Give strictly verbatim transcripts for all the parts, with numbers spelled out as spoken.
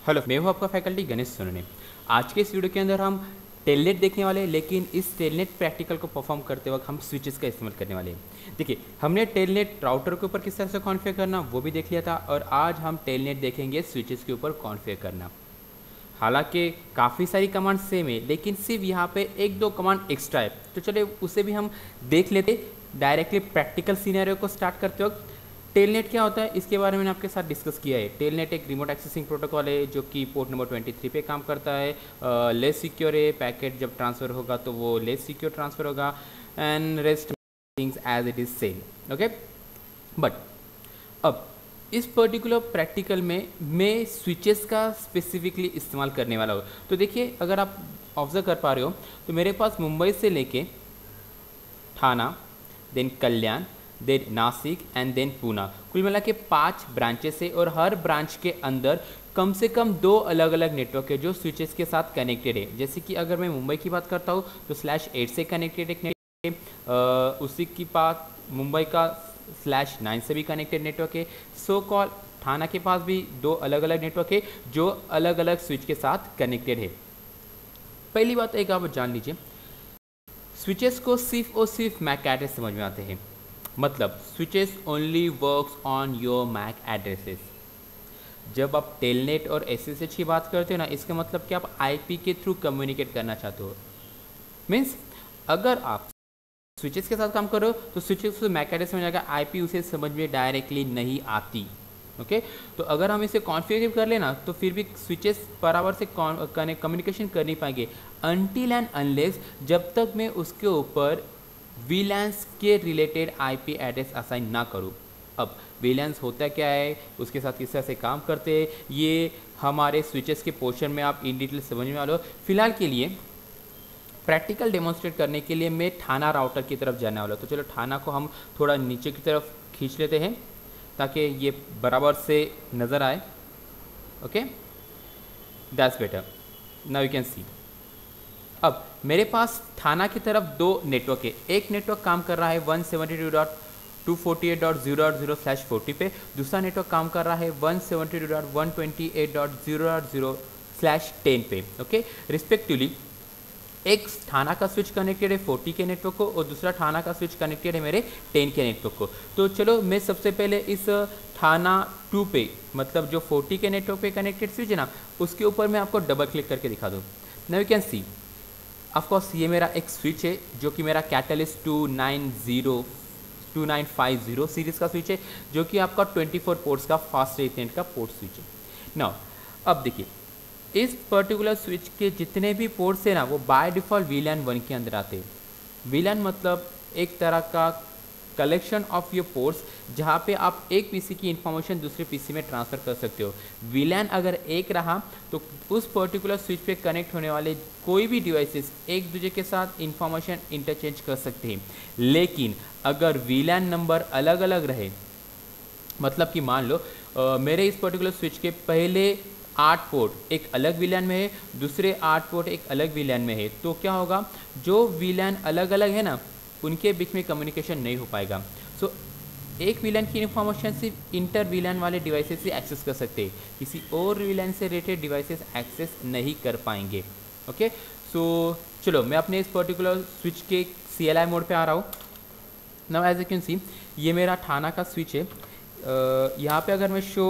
Hello, मैं हूँ आपका फैकल्टी गणेश सोनने। आज के इस वीडियो के अंदर हम टेलनेट देखने वाले हैं, लेकिन इस टेलनेट प्रैक्टिकल को परफॉर्म करते वक्त हम स्विचेस का इस्तेमाल करने वाले हैं। देखिए, हमने टेलनेट राउटर के ऊपर किस तरह से कॉन्फ़िगर करना वो भी देख लिया था, और आज हम टेलनेट देखेंगे स्विचेस के ऊपर कॉन्फ़िगर करना। हालांकि काफ़ी सारी कमांड सेम है, लेकिन सिर्फ यहाँ पे एक दो कमांड एक्स्ट्रा है, तो चलिए उसे भी हम देख लेते। डायरेक्टली प्रैक्टिकल सीनेरियो को स्टार्ट करते वक्त टेलनेट क्या होता है इसके बारे में मैंने आपके साथ डिस्कस किया है। टेलनेट एक रिमोट एक्सेसिंग प्रोटोकॉल है जो कि पोर्ट नंबर तेईस पे काम करता है। लेस सिक्योर है, पैकेट जब ट्रांसफ़र होगा तो वो लेस सिक्योर ट्रांसफ़र होगा, and rest things as it is same. Okay, but अब इस पर्टिकुलर प्रैक्टिकल में मैं स्विचेस का स्पेसिफिकली इस्तेमाल करने वाला हूँ। तो देखिए, अगर आप ऑब्जर्व कर पा रहे हो तो मेरे पास मुंबई से लेके Thana, then Kalyan, then Nashik and then Poona, कुल मिला के पाँच ब्रांचेस है, और हर ब्रांच के अंदर कम से कम दो अलग अलग नेटवर्क है जो स्विचेस के साथ कनेक्टेड है। जैसे कि अगर मैं मुंबई की बात करता हूँ तो स्लैश एट से कनेक्टेड एक नेटवर्क है, उसी की बात मुंबई का स्लैश नाइन से भी कनेक्टेड नेटवर्क है। सो कॉल थाना के पास भी दो अलग अलग नेटवर्क है जो अलग अलग स्विच के साथ कनेक्टेड है। पहली बात एक आप जान लीजिए, स्विचेस को सिर्फ और सिर्फ मैक एड्रेस समझ में आते हैं। मतलब switches only works on your MAC addresses. जब आप टेलनेट और एसएसएच की बात करते हो ना, इसका मतलब कि आप आईपी के थ्रू कम्युनिकेट करना चाहते हो। मीन्स अगर आप स्विचेस के साथ काम करो तो स्विचेस से मैक एड्रेस में जाएगा, आईपी उसे समझ में डायरेक्टली नहीं आती। Okay okay? तो अगर हम इसे कॉन्फ़िगर कर लेना तो फिर भी स्विचेस बराबर से कम्युनिकेशन कर नहीं पाएंगे अनटिल एंड अनलेस जब तक मैं उसके ऊपर वीलैंस के रिलेटेड आईपी एड्रेस असाइन ना करूँ। अब वीलैंस होता क्या है, उसके साथ किस तरह से काम करते हैं, ये हमारे स्विचेस के पोर्शन में आप इन डिटेल समझने वाले हो। फिलहाल के लिए प्रैक्टिकल डेमोन्स्ट्रेट करने के लिए मैं ठाना राउटर की तरफ जाने वाला हूँ। तो चलो ठाना को हम थोड़ा नीचे की तरफ खींच लेते हैं ताकि ये बराबर से नज़र आए। Okay, that's better, now you can see. अब मेरे पास थाना की तरफ दो नेटवर्क है। एक नेटवर्क काम कर रहा है one seventy two dot two forty eight dot zero dot zero slash forty पे, दूसरा नेटवर्क काम कर रहा है one seventy two dot one twenty eight dot zero dot zero slash ten पे। ओके, रिस्पेक्टिवली एक थाना का स्विच कनेक्टेड है फोर्टी के नेटवर्क को, और दूसरा थाना का स्विच कनेक्टेड है मेरे टेन के नेटवर्क को। तो चलो मैं सबसे पहले इस थाना टू पे, मतलब जो फोर्टी के नेटवर्क पे कनेक्टेड स्विच है ना, उसके ऊपर मैं आपको डबल क्लिक करके दिखा दूँ। Now you can see, of course ये मेरा एक स्विच है जो कि मेरा catalyst two nine zero two nine five zero series का स्विच है, जो कि आपका ट्वेंटी फोर पोर्ट्स का फास्ट इथरनेट का पोर्ट स्विच है। नाउ अब देखिए, इस पर्टिकुलर स्विच के जितने भी पोर्ट्स हैं ना, वो बाय डिफ़ॉल्ट वीलैन वन के अंदर आते हैं। वीलैन मतलब एक तरह का कलेक्शन ऑफ योर पोर्ट्स जहाँ पे आप एक पीसी की इंफॉर्मेशन दूसरे पीसी में ट्रांसफ़र कर सकते हो। वीलैन अगर एक रहा तो उस पर्टिकुलर स्विच पे कनेक्ट होने वाले कोई भी डिवाइसेस एक दूसरे के साथ इंफॉर्मेशन इंटरचेंज कर सकते हैं। लेकिन अगर वीलैन नंबर अलग अलग रहे, मतलब कि मान लो आ, मेरे इस पर्टिकुलर स्विच के पहले आठ पोर्ट एक अलग वीलैन में है, दूसरे आठ पोर्ट एक अलग वीलैन में है, तो क्या होगा, जो वीलैन अलग अलग है ना, उनके बीच में कम्युनिकेशन नहीं हो पाएगा। सो so, एक वीलैन की इन्फॉर्मेशन सिर्फ इंटर वीलैन वाले डिवाइसेस से एक्सेस कर सकते हैं, किसी और वीलैन से रिलेटेड डिवाइसेस एक्सेस नहीं कर पाएंगे। ओके, सो चलो मैं अपने इस पर्टिकुलर स्विच के सी एल आई मोड पे आ रहा हूँ। Now as you can see, ये मेरा थाना का स्विच है। uh, यहाँ पे अगर मैं show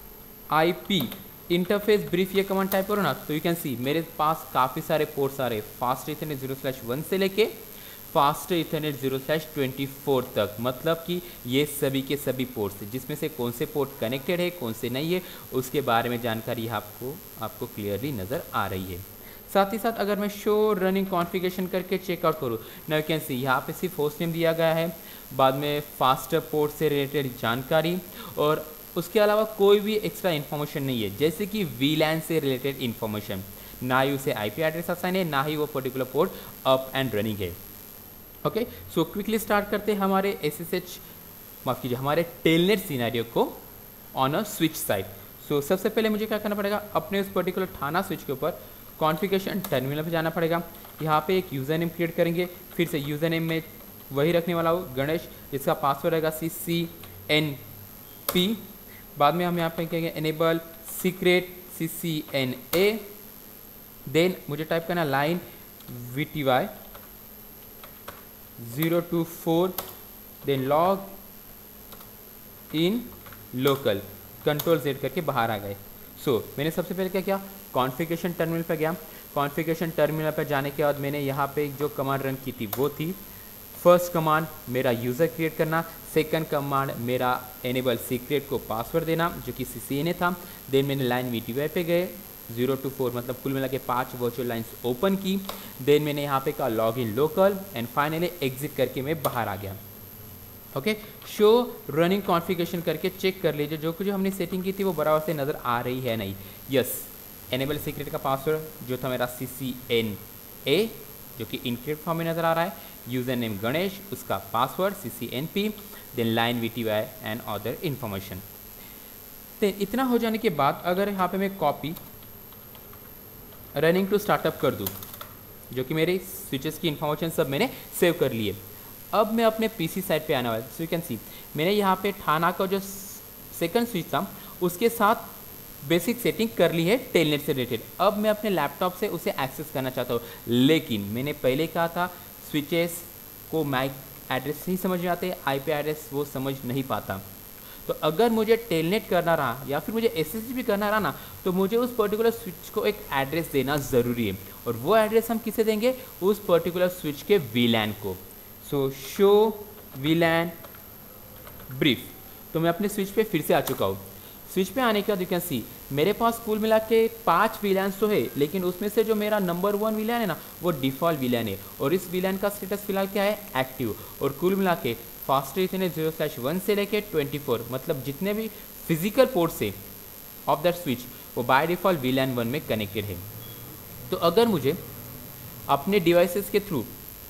I P interface brief ये कमांड टाइप करो ना, तो यू कैन सी मेरे पास काफ़ी सारे पोर्ट्स आ रहे हैं, fast ethernet zero slash one से लेके fast ethernet zero slash twenty four तक। मतलब कि ये सभी के सभी पोर्ट्स हैं, जिसमें से कौन से पोर्ट कनेक्टेड है कौन से नहीं है उसके बारे में जानकारी आपको आपको क्लियरली नज़र आ रही है। साथ ही साथ अगर मैं शो रनिंग कॉन्फ़िगरेशन करके चेकआउट करूँ, नाउ यू कैन सी यहाँ पे सिर्फ होस्ट नेम दिया गया है, बाद में फास्ट पोर्ट से रिलेटेड जानकारी, और उसके अलावा कोई भी एक्स्ट्रा इन्फॉर्मेशन नहीं है, जैसे कि वीलैन से रिलेटेड इन्फॉर्मेशन। ना ही उसे आईपी एड्रेस असाइन है, ना ही वो particular port up and running है। ओके, सो क्विकली स्टार्ट करते हैं हमारे एसएसएच, माफ़ कीजिए, हमारे टेलनेट सिनेरियो को ऑन अ स्विच साइड। सो सबसे पहले मुझे क्या करना पड़ेगा, अपने उस पर्टिकुलर थाना स्विच के ऊपर कॉन्फ़िगरेशन टर्मिनल पे जाना पड़ेगा। यहाँ पे एक यूज़र नेम क्रिएट करेंगे, फिर से यूज़र नेम में वही रखने वाला हूँ गणेश, जिसका पासवर्ड रहेगा सी सी एन पी। बाद में हम यहाँ पे कहेंगे enable secret C C N A, then मुझे टाइप करना line V T Y zero to four, then log in local, control Z करके बाहर आ गए। सो so, मैंने सबसे पहले क्या किया, कॉन्फ़िगरेशन टर्मिनल पर गया। कॉन्फ़िगरेशन टर्मिनल पर जाने के बाद मैंने यहाँ पे जो कमांड रन की थी वो थी, फर्स्ट कमांड मेरा यूज़र क्रिएट करना, सेकंड कमांड मेरा एनेबल सीक्रेट को पासवर्ड देना जो कि सी सी एन ए था। देन मैंने लाइन वी टी वाई पे गए, जीरो टू फोर मतलब कुल मिला के पाँच वर्चुअल लाइन्स ओपन की। देन मैंने यहाँ पे कहा log in local and finally exit करके मैं बाहर आ गया। ओके, शो रनिंग कॉन्फ़िगरेशन करके चेक कर लीजिए जो कुछ जो हमने सेटिंग की थी वो बराबर से नज़र आ रही है नहीं। यस, एनेबल सीक्रेट का पासवर्ड जो था मेरा सी सी एन ए जो कि इनक्रिप्ट फॉर्म में नज़र आ रहा है, यूज़र नेम गणेश, उसका password C C N P, then line V T Y and other information. Then इतना हो जाने के बाद अगर यहाँ पे मैं कॉपी रनिंग टू स्टार्टअप कर दूँ जो कि मेरे स्विचेस की इन्फॉर्मेशन सब मैंने सेव कर लिए। अब मैं अपने पीसी साइड पे आने वाला, सो यू कैन सी मैंने यहाँ पे ठाना का जो सेकंड स्विच था उसके साथ बेसिक सेटिंग कर ली है टेलनेट से रिलेटेड। अब मैं अपने लैपटॉप से उसे एक्सेस करना चाहता हूँ, लेकिन मैंने पहले कहा था स्विचेस को मैक एड्रेस नहीं समझ में आते, आईपी एड्रेस वो समझ नहीं पाता। तो अगर मुझे टेलनेट करना रहा या फिर मुझे एसएसडी भी करना रहा ना, तो मुझे उस पर्टिकुलर स्विच को एक एड्रेस देना ज़रूरी है, और वो एड्रेस हम किसे देंगे, उस पर्टिकुलर स्विच के वीलैन को। So show VLAN brief. तो मैं अपने स्विच पे फिर से आ चुका हूँ। स्विच पे आने के बाद यू कैन सी मेरे पास कुल मिला के पाँच वीलैन तो है, लेकिन उसमें से जो मेरा नंबर वन वीलैन है ना वो डिफ़ॉल्ट वीलैन है, और इस वीलैन का स्टेटस फिलहाल क्या है, एक्टिव। और कुल मिला के फास्टर इतने जीरो स्लैश वन से लेके ट्वेंटी फोर मतलब जितने भी फिजिकल पोर्ट से ऑफ दैट स्विच वो बाय डिफ़ॉल्ट वीलैन वन में कनेक्टेड है। तो अगर मुझे अपने डिवाइसेस के थ्रू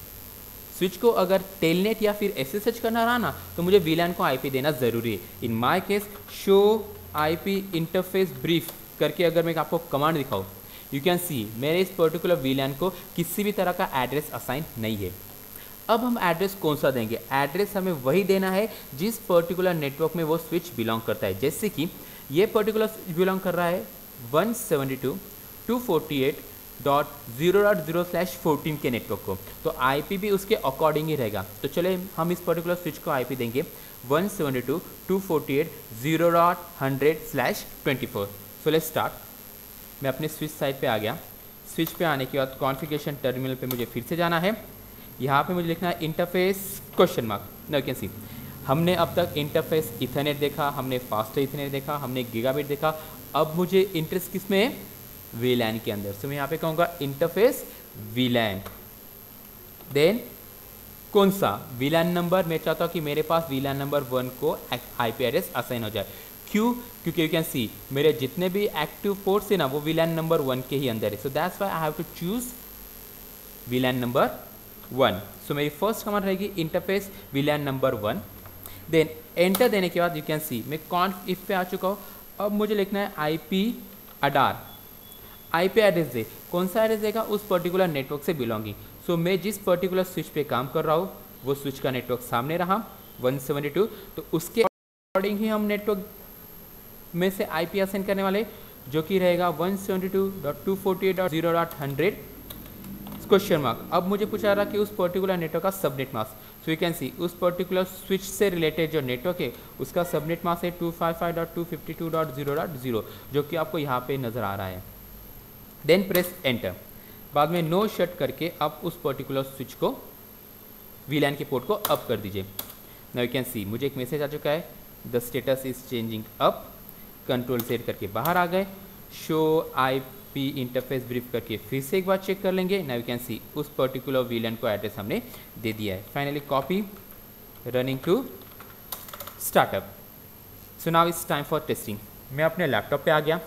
स्विच को अगर टेलनेट या फिर एसएसएच करना रहा ना, तो मुझे वीलैन को आईपी देना ज़रूरी है। In my case show IP interface brief करके अगर मैं आपको कमांड दिखाऊँ, यू कैन सी मेरे इस पर्टिकुलर वीलैन को किसी भी तरह का एड्रेस असाइन नहीं है। अब हम एड्रेस कौन सा देंगे, एड्रेस हमें वही देना है जिस पर्टिकुलर नेटवर्क में वो स्विच बिलोंग करता है। जैसे कि ये पर्टिकुलर स्विच बिलोंग कर रहा है one seventy two dot two forty eight dot zero dot zero slash fourteen के नेटवर्क को, तो आईपी भी उसके अकॉर्डिंग ही रहेगा। तो चले हम इस पर्टिकुलर स्विच को आईपी देंगे one seventy two dot two forty eight dot zero dot hundred slash twenty four. So let's start. मैं अपने स्विच साइड पे आ गया। स्विच पे आने के बाद कॉन्फ़िगरेशन टर्मिनल पे मुझे फिर से जाना है। यहाँ पे मुझे लिखना है interface question mark. Now you can see हमने अब तक इंटरफेस इथरनेट देखा, हमने फास्टर इथरनेट देखा, हमने गीगाबिट देखा। अब मुझे इंटरेस्ट किस में है, वीलैन के अंदर। सो मैं यहाँ पे कहूँगा इंटरफेस वीलैन, देन कौन सा वीलैन नंबर, मैं चाहता हूँ कि मेरे पास वीलैन नंबर वन को आईपी एड्रेस असाइन हो जाए। क्यों, क्योंकि यू कैन सी मेरे जितने भी एक्टिव पोर्ट्स है ना वो वीलैन नंबर वन के ही अंदर है। So that's why I have to choose VLAN number one. So मेरी फर्स्ट कमांड रहेगी interface VLAN number one. Then enter देने के बाद यू कैन सी मैं कॉन्फ इफ पे आ चुका हूँ। अब मुझे लिखना है I P addr, IP address दे, कौन सा एड्रेस देगा, उस पर्टिकुलर नेटवर्क से बिलोंगिंग। सो मैं जिस पर्टिकुलर स्विच पे काम कर रहा हूँ वो स्विच का नेटवर्क सामने रहा वन सेवेंटी टू, तो उसके अकॉर्डिंग ही हम नेटवर्क में से आईपी असाइन करने वाले, जो कि रहेगा one seventy two dot two forty eight dot zero dot hundred question mark. अब मुझे पूछा रहा कि उस पर्टिकुलर नेटवर्क का subnet mask. So you can see उस पर्टिकुलर स्विच से रिलेटेड जो नेटवर्क है उसका सबनेट मास्क है two five five dot two fifty two dot zero dot zero, जो कि आपको यहाँ पे नज़र आ रहा है। Then press enter. बाद में नो शट करके आप उस पर्टिकुलर स्विच को वीलैन के पोर्ट को अप कर दीजिए। नाउ यू कैन सी मुझे एक मैसेज आ चुका है, the status is changing up. Control set करके बाहर आ गए। शो आईपी इंटरफेस ब्रीफ करके फिर से एक बार चेक कर लेंगे। नाउ यू कैन सी उस पर्टिकुलर वीलैन को एड्रेस हमने दे दिया है। Finally copy running to startup. So now it's time for testing. मैं अपने लैपटॉप पे आ गया।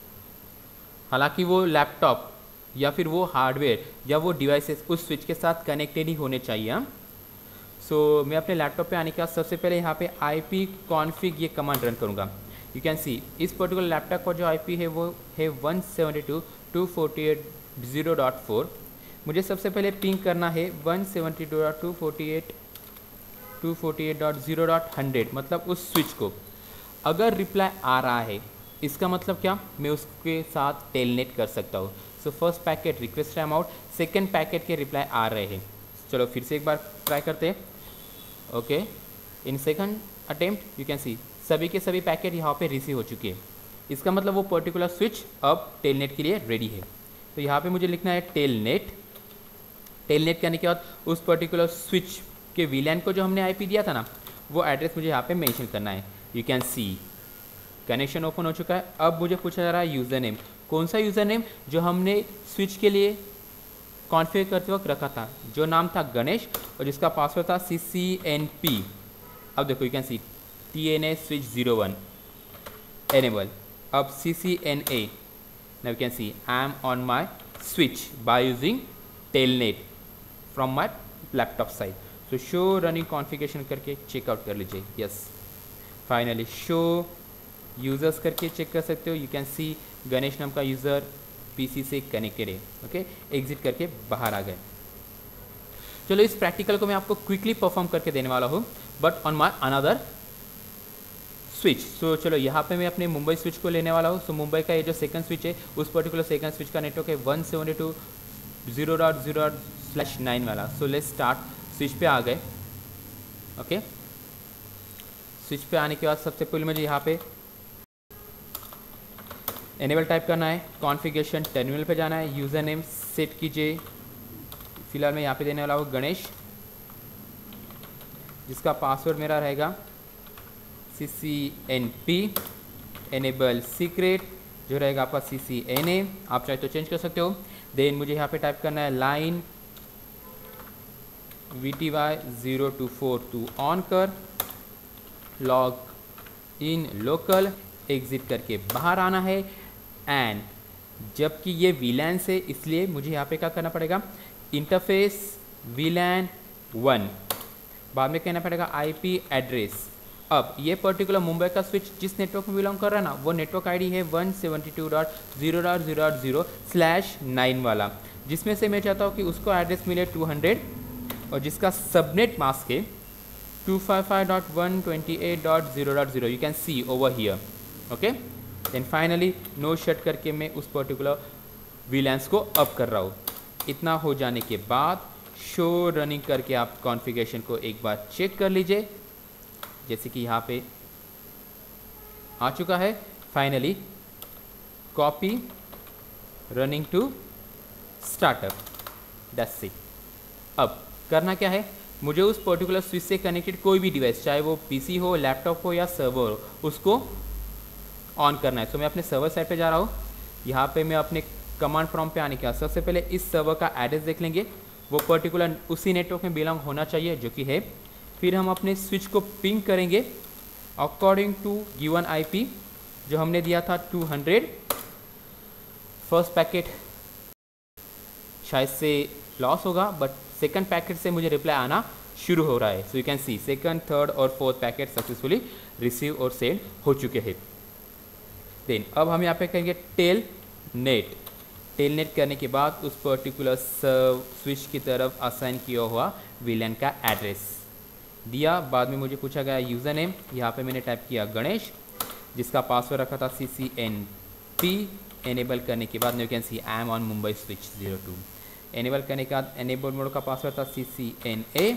हालांकि वो लैपटॉप या फिर वो हार्डवेयर या वो डिवाइसेस उस स्विच के साथ कनेक्टेड ही होने चाहिए। हाँ, सो so, मैं अपने लैपटॉप पे आने के बाद सबसे पहले यहाँ पे आईपी कॉन्फ़िग ये कमांड रन करूँगा। यू कैन सी इस पर्टिकुलर लैपटॉप का जो आईपी है वो है one seventy two dot two forty eight dot zero dot four. मुझे सबसे पहले पिंग करना है one seventy two dot two forty eight dot two forty eight dot zero dot hundred, मतलब उस स्विच को। अगर रिप्लाई आ रहा है इसका मतलब क्या, मैं उसके साथ टेलनेट कर सकता हूँ। So first packet request time out, second packet के रिप्लाई आ रहे हैं। चलो फिर से एक बार ट्राई करते हैं। Okay, in second attempt you can see सभी के सभी पैकेट यहाँ पे रिसीव हो चुके हैं। इसका मतलब वो पर्टिकुलर स्विच अब टेलनेट के लिए रेडी है। तो यहाँ पे मुझे लिखना है टेलनेट। टेलनेट करने के बाद उस पर्टिकुलर स्विच के वीलैन को जो हमने आईपी दिया था ना, वो एड्रेस मुझे यहाँ पे मेंशन करना है। You can see connection open हो चुका है। अब मुझे पूछा जा रहा है यूज़र नेम। कौन सा यूज़र नेम, जो हमने स्विच के लिए कॉन्फ़िगर करते वक्त रखा था, जो नाम था गणेश और जिसका पासवर्ड था सी सी एन पी। अब देखो you can see T N A switch zero one enable. अब C C N A, now you can see I am on my switch by using telnet from my laptop side. तो show running configuration करके checkout कर लीजिए। Yes, finally show users करके check कर सकते हो। You can see Ganesh नाम का यूज़र पीसी से कनेक्टेड है। ओके, एग्जिट करके बाहर आ गए। चलो इस प्रैक्टिकल को मैं आपको क्विकली परफॉर्म करके देने वाला हूँ, but on my another switch. So चलो यहाँ पे मैं अपने मुंबई स्विच को लेने वाला हूँ। सो so, मुंबई का ये जो सेकंड स्विच है, उस पर्टिकुलर सेकंड स्विच का नेटवर्क है one seventy two zero dot zero dot slash nine वाला। So let's start. स्विच पे आ गए। ओके, स्विच पे आने के बाद सबसे पहले मुझे यहाँ पे एनेबल टाइप करना है। कॉन्फ़िगरेशन टर्मिनल पे जाना है। यूज़र नेम सेट कीजिए। फिलहाल मैं यहाँ पे देने वाला हूँ गणेश, जिसका पासवर्ड मेरा रहेगा C C N P. Enable secret जो रहेगा आपका सी सी एन ए। आप चाहे तो चेंज कर सकते हो। देन मुझे यहाँ पे टाइप करना है line V T Y zero to four two on कर, लॉग इन लोकल, एग्जिट करके बाहर आना है। एंड जबकि ये वीलैन से, इसलिए मुझे यहाँ पे क्या करना पड़ेगा, इंटरफेस वीलैन वन, बाद में कहना पड़ेगा आईपी एड्रेस। अब ये पर्टिकुलर मुंबई का स्विच जिस नेटवर्क में बिलोंग कर रहा है ना, वो नेटवर्क आईडी है one seventy two dot zero dot zero dot zero slash nine वाला, जिसमें से मैं चाहता हूँ कि उसको एड्रेस मिले टू हंड्रेड और जिसका सबनेट मास्क है two five five dot one twenty eight dot zero dot zero. You can see over here. Okay, then finally no shut करके मैं उस पर्टिकुलर वीलैंस को अप कर रहा हूँ। इतना हो जाने के बाद शो रनिंग करके आप कॉन्फ़िगरेशन को एक बार चेक कर लीजिए, जैसे कि यहाँ पे आ चुका है। Finally copy running to startup, that's it. अब करना क्या है, मुझे उस पर्टिकुलर स्विच से कनेक्टेड कोई भी डिवाइस, चाहे वो पीसी हो, लैपटॉप हो या सर्वर हो, उसको ऑन करना है। तो मैं अपने सर्वर साइड पे जा रहा हूँ। यहाँ पे मैं अपने कमांड प्रॉम्प्ट पे आने के बाद सबसे पहले इस सर्वर का एड्रेस देख लेंगे। वो पर्टिकुलर उसी नेटवर्क में बिलोंग होना चाहिए जो कि है। फिर हम अपने स्विच को पिंग करेंगे अकॉर्डिंग टू गिवन आईपी जो हमने दिया था टू हंड्रेड। फर्स्ट पैकेट शायद से लॉस होगा, बट सेकंड पैकेट से मुझे रिप्लाई आना शुरू हो रहा है। So you can see second, third और फोर्थ पैकेट सक्सेसफुली रिसीव और सेंड हो चुके हैं। देन अब हम यहाँ पे करेंगे टेल नेट। टेल नेट करने के बाद उस पर्टिकुलर स्विच की तरफ असाइन किया हुआ विलेन का एड्रेस दिया। बाद में मुझे पूछा गया यूज़र नेम, यहाँ पे मैंने टाइप किया गणेश, जिसका पासवर्ड रखा था C C N P. Enable करने के बाद you can see I am on Mumbai switch zero two. Enable करने के बाद एनेबल मोड का पासवर्ड था C C N A.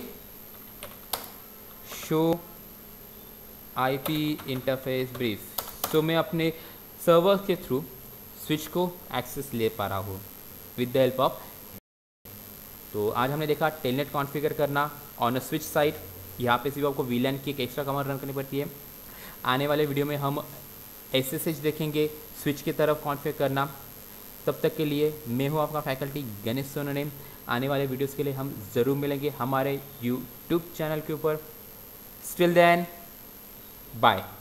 Show I P interface brief. So मैं अपने सर्वर के थ्रू स्विच को एक्सेस ले पा रहा हूँ विद द हेल्प ऑफ। तो आज हमने देखा टेलनेट कॉन्फ़िगर करना ऑन अ स्विच साइड। यहाँ पे सिर्फ आपको वीलैन की एक एक्स्ट्रा कमांड रन करनी पड़ती है। आने वाले वीडियो में हम एस एस एच देखेंगे स्विच की तरफ कॉन्फ़िगर करना। तब तक के लिए मैं हूँ आपका फैकल्टी गणेश सोनोने। आने वाले वीडियोस के लिए हम ज़रूर मिलेंगे हमारे यूट्यूब चैनल के ऊपर। Still then bye.